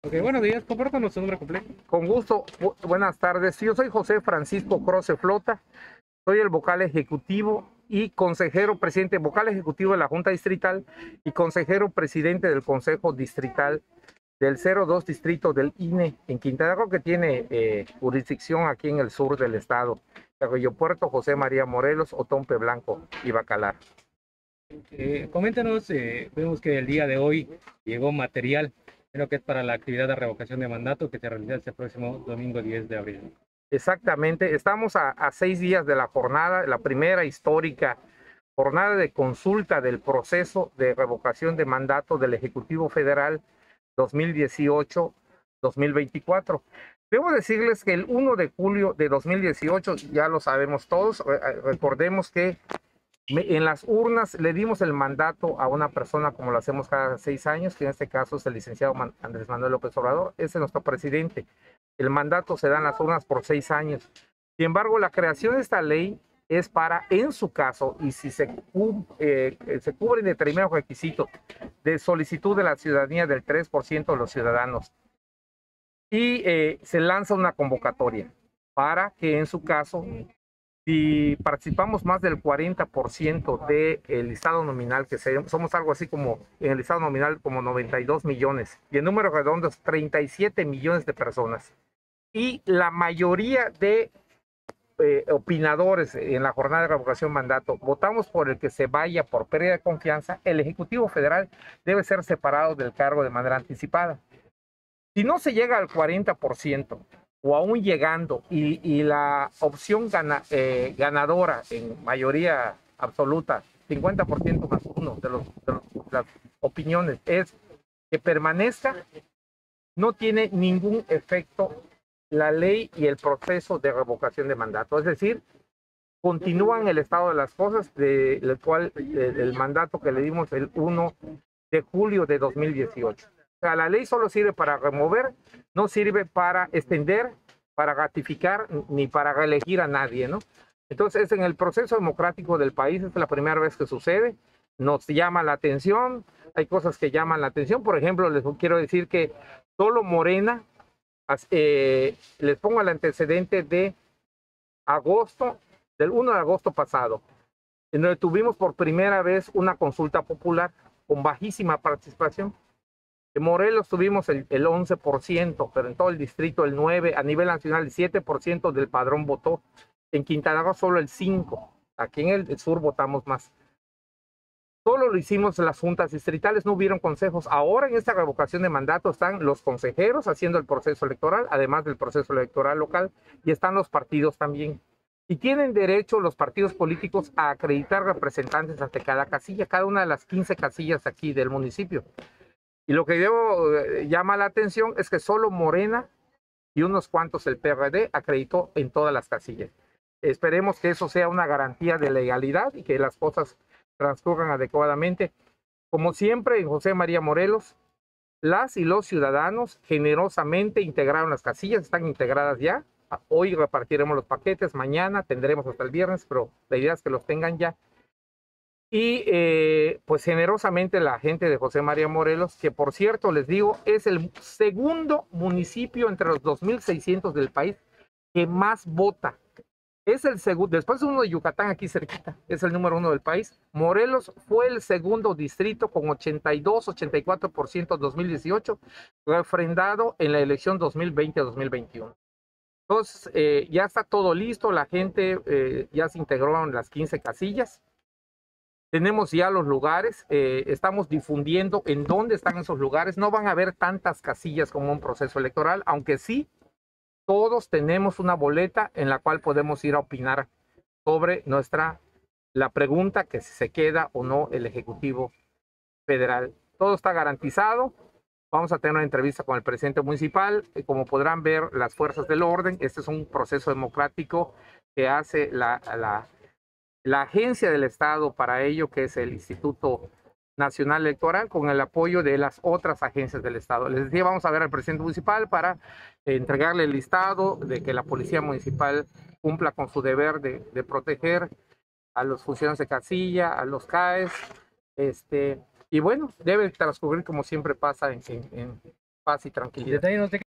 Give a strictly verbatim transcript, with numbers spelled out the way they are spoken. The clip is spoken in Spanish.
Ok, buenos días, compártanos su nombre completo. Con gusto, bu- buenas tardes. Yo soy José Francisco Croce Flota, soy el vocal ejecutivo y consejero presidente, vocal ejecutivo de la Junta Distrital y consejero presidente del Consejo Distrital del cero dos Distrito del I N E en Quintana Roo, que tiene eh, jurisdicción aquí en el sur del estado, Arroyo Puerto, José María Morelos, Otompe Blanco y Bacalar. Eh, coméntanos, eh, vemos que el día de hoy llegó material, creo que es para la actividad de revocación de mandato que se realiza este próximo domingo diez de abril. Exactamente, estamos a, a seis días de la jornada, la primera histórica jornada de consulta del proceso de revocación de mandato del Ejecutivo Federal dos mil dieciocho-dos mil veinticuatro. Debo decirles que el uno de julio de dos mil dieciocho, ya lo sabemos todos, recordemos que en las urnas le dimos el mandato a una persona como lo hacemos cada seis años, que en este caso es el licenciado Andrés Manuel López Obrador, ese es nuestro presidente. El mandato se da en las urnas por seis años. Sin embargo, la creación de esta ley es para, en su caso, y si se, eh, se cubren determinados requisitos de solicitud de la ciudadanía del tres por ciento de los ciudadanos, y eh, se lanza una convocatoria para que, en su caso, si participamos más del cuarenta por ciento del listado nominal, que somos algo así como en el listado nominal como noventa y dos millones, y en números redondos treinta y siete millones de personas, y la mayoría de eh, opinadores en la jornada de revocación de mandato votamos por el que se vaya por pérdida de confianza, el Ejecutivo Federal debe ser separado del cargo de manera anticipada. Si no se llega al cuarenta por ciento o aún llegando y, y la opción gana, eh, ganadora en mayoría absoluta, cincuenta por ciento más uno de, los, de los, las opiniones es que permanezca, no tiene ningún efecto la ley y el proceso de revocación de mandato. Es decir, continúan el estado de las cosas del cual eh, el mandato que le dimos el uno de julio de dos mil dieciocho. O sea, la ley solo sirve para remover, no sirve para extender, para ratificar, ni para reelegir a nadie, ¿no? Entonces, en el proceso democrático del país es la primera vez que sucede, nos llama la atención, hay cosas que llaman la atención, por ejemplo, les quiero decir que solo Morena, eh, les pongo el antecedente de agosto, del uno de agosto pasado, en donde tuvimos por primera vez una consulta popular con bajísima participación. En Morelos tuvimos el, el once por ciento, pero en todo el distrito el nueve por ciento, a nivel nacional el siete por ciento del padrón votó. En Quintana Roo solo el cinco por ciento. Aquí en el, el sur votamos más. Solo lo hicimos en las juntas distritales, no hubieron consejos. Ahora en esta revocación de mandato están los consejeros haciendo el proceso electoral, además del proceso electoral local, y están los partidos también. Y tienen derecho los partidos políticos a acreditar representantes ante cada casilla, cada una de las quince casillas aquí del municipio. Y lo que debo, eh, llama la atención es que solo Morena y unos cuantos el P R D acreditó en todas las casillas. Esperemos que eso sea una garantía de legalidad y que las cosas transcurran adecuadamente. Como siempre, en José María Morelos, las y los ciudadanos generosamente integraron las casillas, están integradas ya. Hoy repartiremos los paquetes, mañana tendremos hasta el viernes, pero la idea es que los tengan ya. Y eh, pues generosamente la gente de José María Morelos, que por cierto les digo, es el segundo municipio entre los dos mil seiscientos del país que más vota. Es el segundo, después uno de Yucatán aquí cerquita, es el número uno del país. Morelos fue el segundo distrito con ochenta y dos, ochenta y cuatro por ciento en dos mil dieciocho, refrendado en la elección dos mil veinte a dos mil veintiuno. Entonces, eh, ya está todo listo, la gente eh, ya se integró en las quince casillas. Tenemos ya los lugares, eh, estamos difundiendo en dónde están esos lugares. No van a haber tantas casillas como un proceso electoral, aunque sí, todos tenemos una boleta en la cual podemos ir a opinar sobre nuestra, la pregunta que si se queda o no el Ejecutivo Federal. Todo está garantizado. Vamos a tener una entrevista con el presidente municipal. Como podrán ver, las fuerzas del orden, este es un proceso democrático que hace la, la la agencia del Estado para ello, que es el Instituto Nacional Electoral, con el apoyo de las otras agencias del Estado. Les decía, vamos a ver al presidente municipal para entregarle el listado de que la policía municipal cumpla con su deber de, de proteger a los funcionarios de casilla, a los C A E S, este, y bueno, debe transcurrir como siempre pasa en, en, paz y tranquilidad. Detalles de